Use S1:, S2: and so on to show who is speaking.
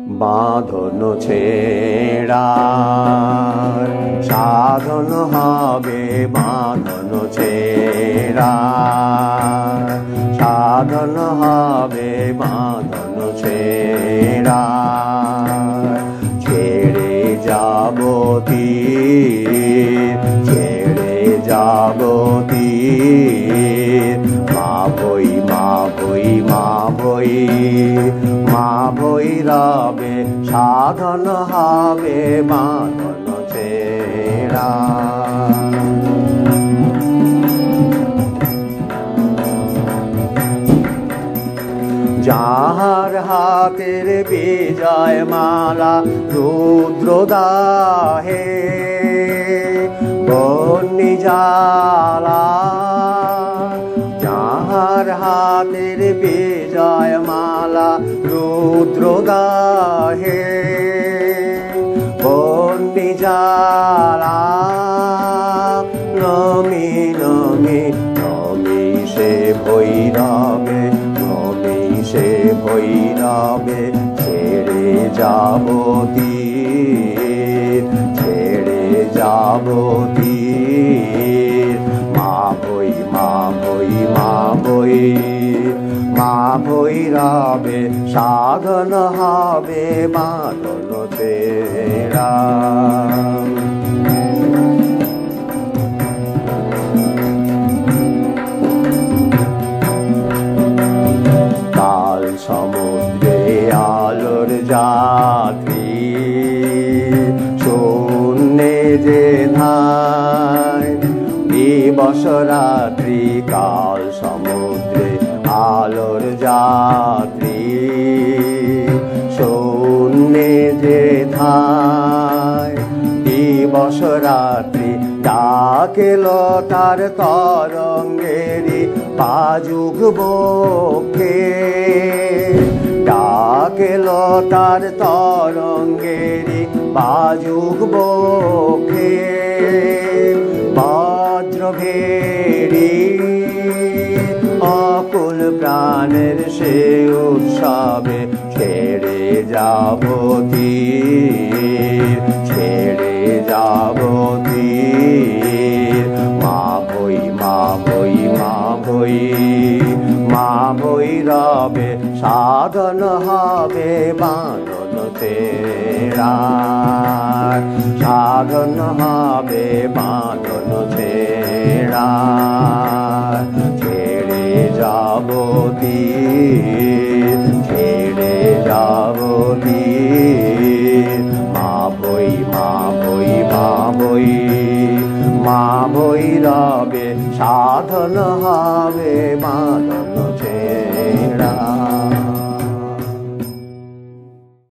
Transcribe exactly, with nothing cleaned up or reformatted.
S1: বাঁধন ছেড়া সাধন হবে, বাঁধন ছেড়া সাধন হবে, বাঁধন ছেড়া ছেড়ে যাব তীর, ছেড়ে যাব তীর, মা বই মা বই মা বই মা ভৈরবে সাধন হবে, বাঁধন ছেড়া। যাহার হাতের বিজয় মালা রুদ্র দাহে বন্যি জ্বালা, যাহার হাতের বিজয় মালা রুদ্র দাহে বন্যি জ্বালা, নমি নমি নমি সে ভৈরবে, নমি সে ভৈরবে ছেড়ে যাব তীর, ছেড়ে যাব তীর, মা বই মা বই মা বই মা ভৈরবে সাধন হবে, বাঁধন ছেড়া। কাল সমুদ্রে আলোর যাত্রী শূন্যে যে ধায়, দিবস রাত্রি কাল সমুদ্রে আলোর যাত্রী শূন্যে যে ধায়, দিবস রাত্রি ডাকেল তার তরঙ্গেরি পাজুক বক্ষে, ডাকেল তার তরঙ্গেরি পাজুক বক্ষে, বজ্র ভেরি অকুল প্রাণের সে উৎসবে ছেড়ে যাব তীর, ছেড়ে যাব তীর, মা বই মা বই মা বই মা ভৈরবে সাধন হবে, বাঁধন ছেড়া সাধন হবে, বাঁধন ছেড়া ছেড়ে যাব তীর, ছেড়ে যাব তীর, মা বই মা বই মা বই মা ভৈরবে সাধন হবে, বাঁধন